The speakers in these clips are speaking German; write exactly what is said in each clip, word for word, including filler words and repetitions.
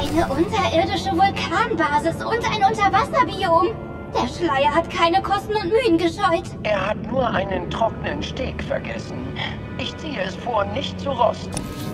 Eine unterirdische Vulkanbasis und ein Unterwasserbiom. Der Schleier hat keine Kosten und Mühen gescheut. Er hat nur einen trockenen Steg vergessen. Ich ziehe es vor, nicht zu rosten.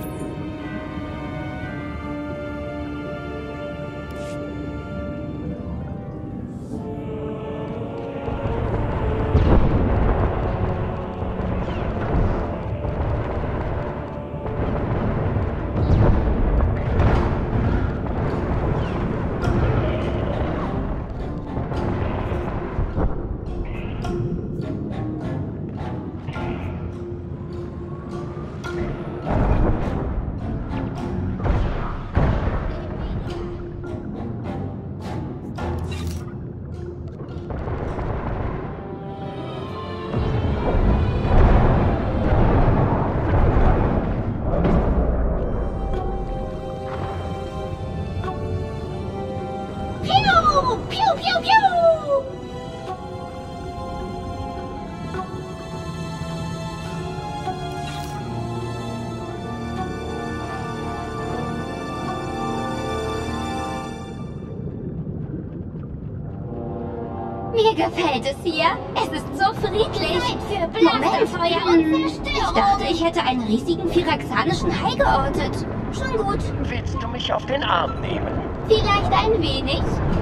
Mir gefällt es hier. Es ist so friedlich. Zeit für Blasenfeuer und Zerstörung. Ich dachte, ich hätte einen riesigen phyraxanischen Hai geortet. Schon gut. Willst du mich auf den Arm nehmen? Vielleicht ein wenig.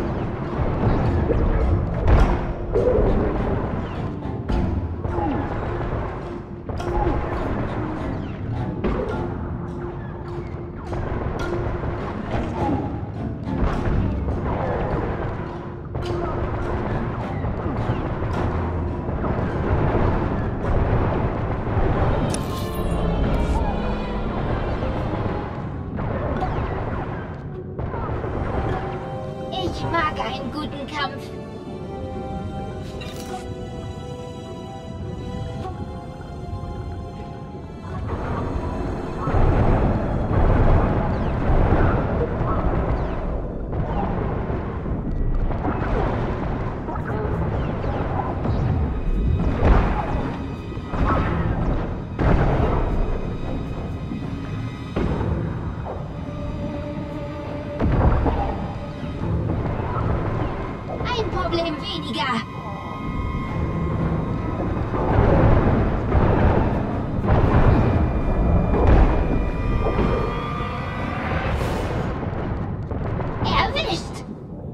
Ich mag einen guten Kampf. Ein Problem weniger. Erwischt.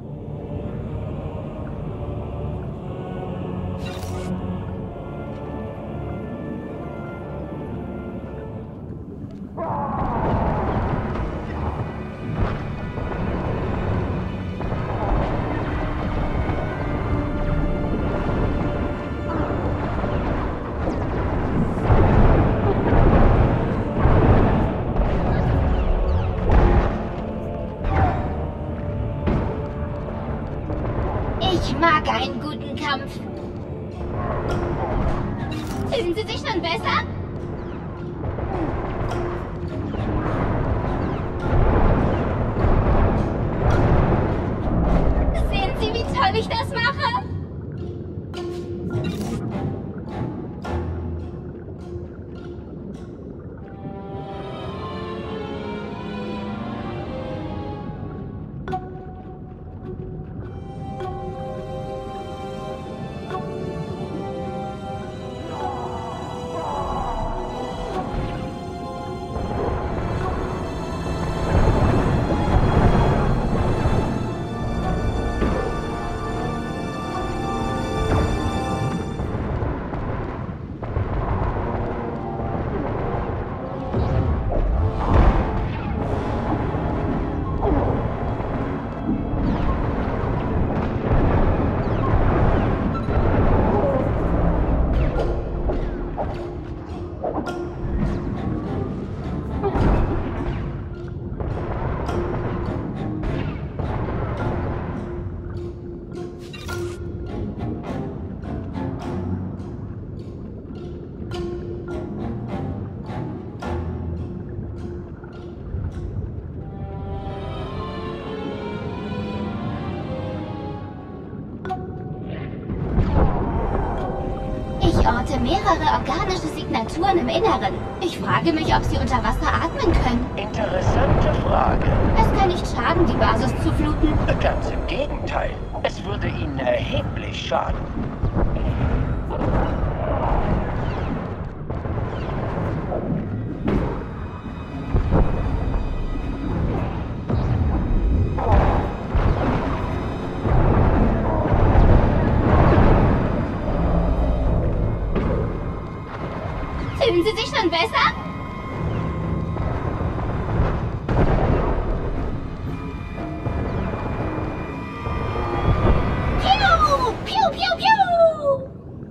Ich mag einen guten Kampf. Fühlen Sie sich schon besser? Sehen Sie, wie toll ich das mache? Ich orte mehrere organische Signaturen im Inneren. Ich frage mich, ob sie unter Wasser atmen können. Interessante Frage. Es kann nicht schaden, die Basis zu fluten. Ganz im Gegenteil. Es würde ihnen erheblich schaden. Fühlen Sie sich schon besser? Piu! Piu, piu, piu!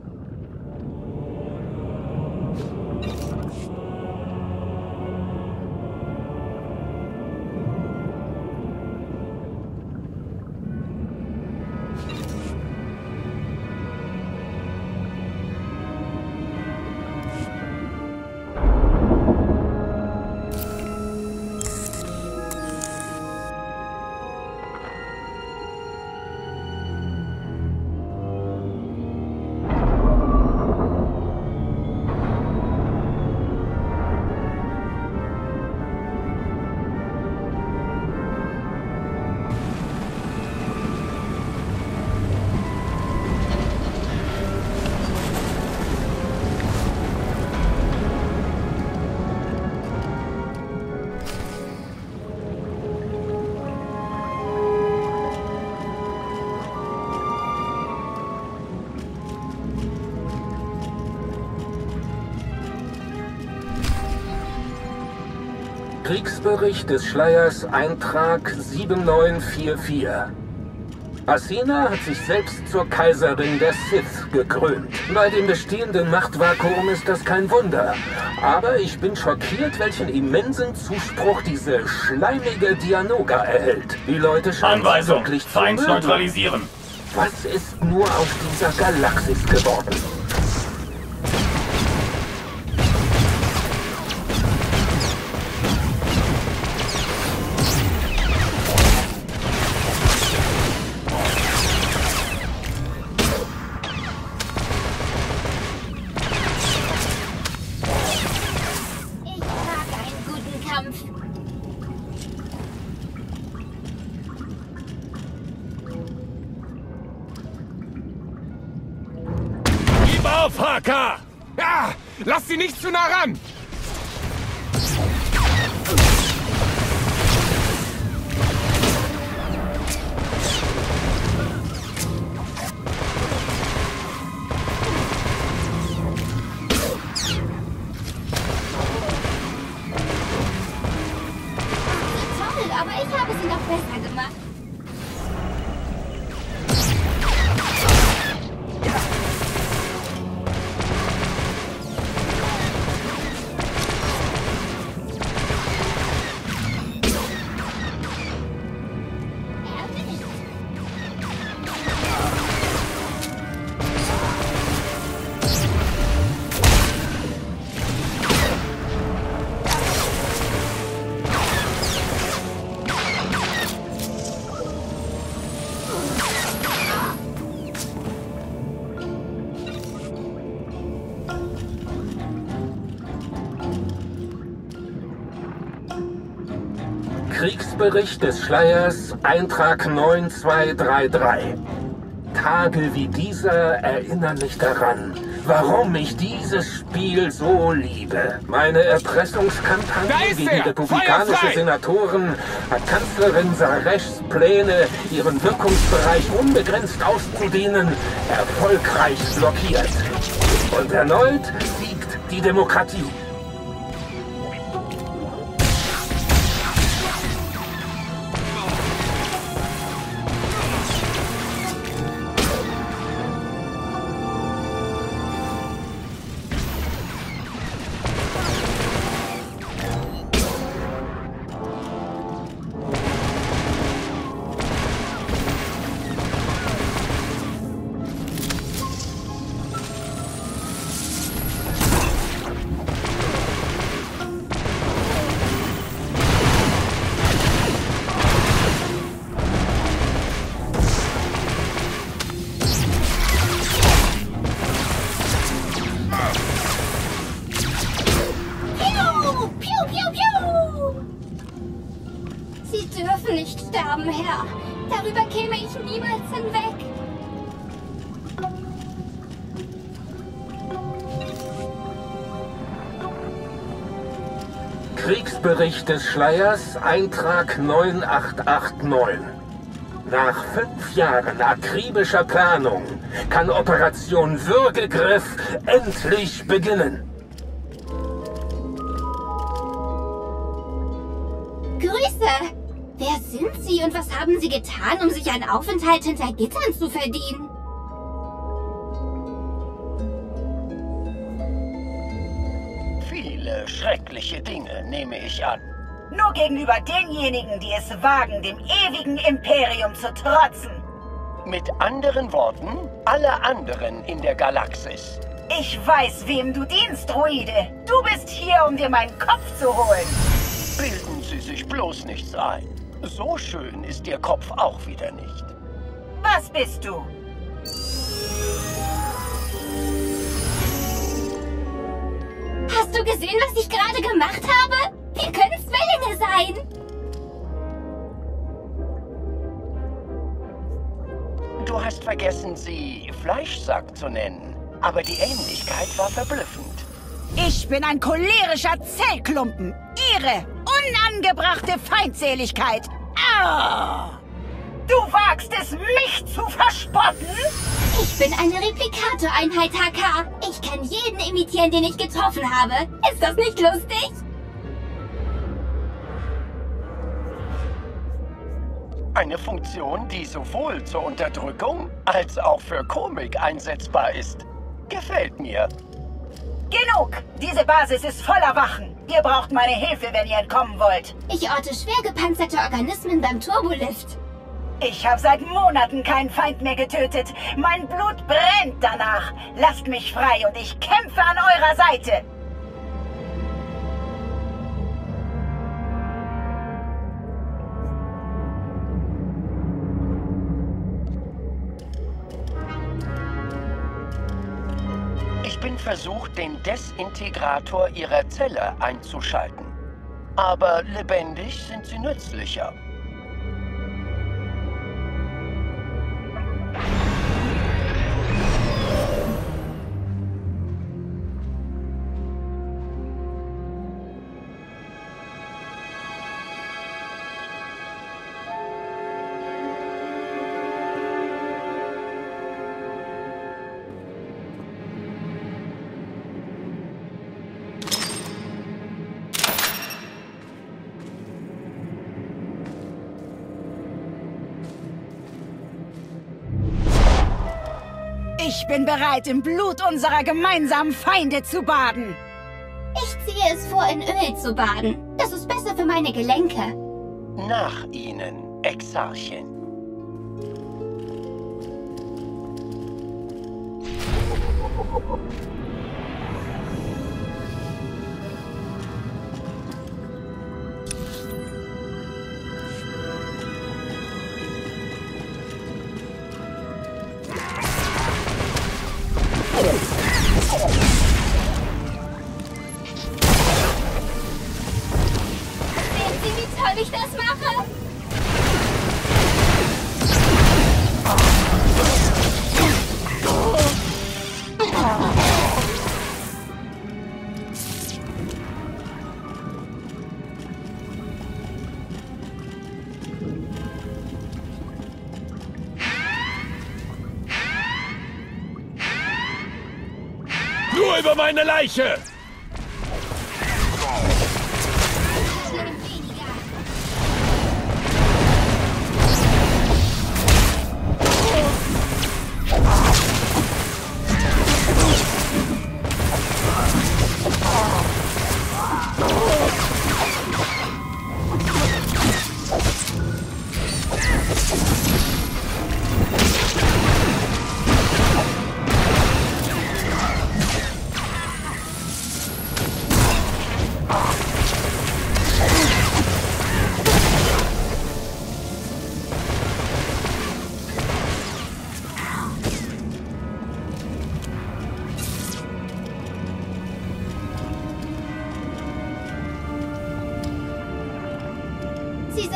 Kriegsbericht des Schleiers, Eintrag sieben neun vier vier. Athena hat sich selbst zur Kaiserin der Sith gekrönt. Bei dem bestehenden Machtvakuum ist das kein Wunder. Aber ich bin schockiert, welchen immensen Zuspruch diese schleimige Dianoga erhält. Die Leute scheinen Anweisung, wirklich zu Feind mögen. neutralisieren. Was ist nur aus dieser Galaxis geworden? Auf, H K! Ja, lass sie nicht zu nah ran! Toll, aber ich habe sie noch besser gemacht. Kriegsbericht des Schleiers, Eintrag neun zwei drei drei. Tage wie dieser erinnern mich daran, warum ich dieses Spiel so liebe. Meine Erpressungskampagne Da ist gegen er! republikanische Feuer frei! Senatoren hat Kanzlerin Sareshs Pläne, ihren Wirkungsbereich unbegrenzt auszudehnen, erfolgreich blockiert. Und erneut siegt die Demokratie. sterben, Herr. Darüber käme ich niemals hinweg. Kriegsbericht des Schleiers, Eintrag neun acht acht neun. Nach fünf Jahren akribischer Planung kann Operation Würgegriff endlich beginnen. Grüße! Wer sind Sie und was haben Sie getan, um sich einen Aufenthalt hinter Gittern zu verdienen? Viele schreckliche Dinge, nehme ich an. Nur gegenüber denjenigen, die es wagen, dem ewigen Imperium zu trotzen. Mit anderen Worten, alle anderen in der Galaxis. Ich weiß, wem du dienst, Druide. Du bist hier, um dir meinen Kopf zu holen. Bilden Sie sich bloß nichts ein. So schön ist Ihr Kopf auch wieder nicht. Was bist du? Hast du gesehen, was ich gerade gemacht habe? Wir können Zwillinge sein. Du hast vergessen, sie Fleischsack zu nennen. Aber die Ähnlichkeit war verblüffend. Ich bin ein cholerischer Zellklumpen. Ihre unangebrachte Feindseligkeit. Ah! Du wagst es, mich zu verspotten? Ich bin eine Replikator-Einheit, H K. Ich kann jeden imitieren, den ich getroffen habe. Ist das nicht lustig? Eine Funktion, die sowohl zur Unterdrückung als auch für Komik einsetzbar ist. Gefällt mir. Genug! Diese Basis ist voller Wachen. Ihr braucht meine Hilfe, wenn ihr entkommen wollt. Ich orte schwer gepanzerte Organismen beim Turbolift. Ich habe seit Monaten keinen Feind mehr getötet. Mein Blut brennt danach. Lasst mich frei und ich kämpfe an eurer Seite. Ich bin versucht, den Desintegrator ihrer Zelle einzuschalten. Aber lebendig sind sie nützlicher. Ich bin bereit, im Blut unserer gemeinsamen Feinde zu baden. Ich ziehe es vor, in Öl zu baden. Das ist besser für meine Gelenke. Nach ihnen, Exarchin. Sehen Sie, wie toll ich das mache? Nur über meine Leiche!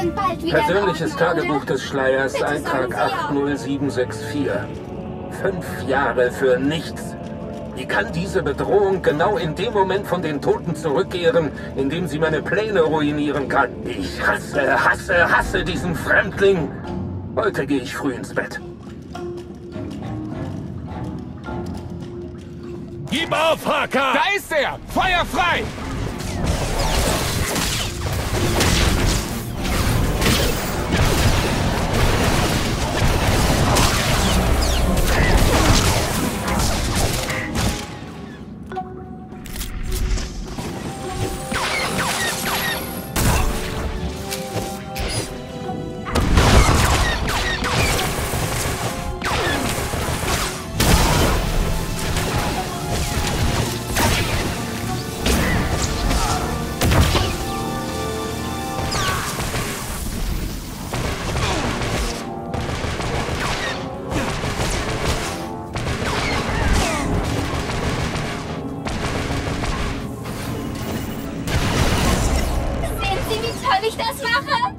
sind bald wieder Persönliches in Ordnung, Tagebuch oder? des Schleiers, Bitte Eintrag sagen Sie acht null sieben sechs vier. Fünf Jahre für nichts. Wie kann diese Bedrohung genau in dem Moment von den Toten zurückkehren, in dem sie meine Pläne ruinieren kann? Ich hasse, hasse, hasse diesen Fremdling. Heute gehe ich früh ins Bett. Gib auf, H K! Da ist er! Feuer frei! Ich das mache?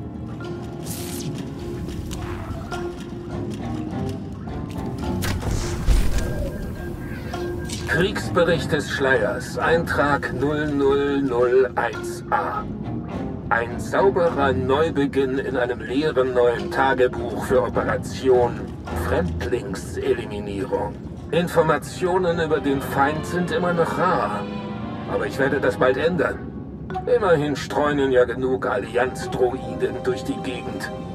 Kriegsbericht des Schleiers, Eintrag null null null eins a. Ein sauberer Neubeginn in einem leeren neuen Tagebuch für Operation Fremdlingseliminierung. Informationen über den Feind sind immer noch rar, aber ich werde das bald ändern. Immerhin streunen ja genug Allianz-Droiden durch die Gegend.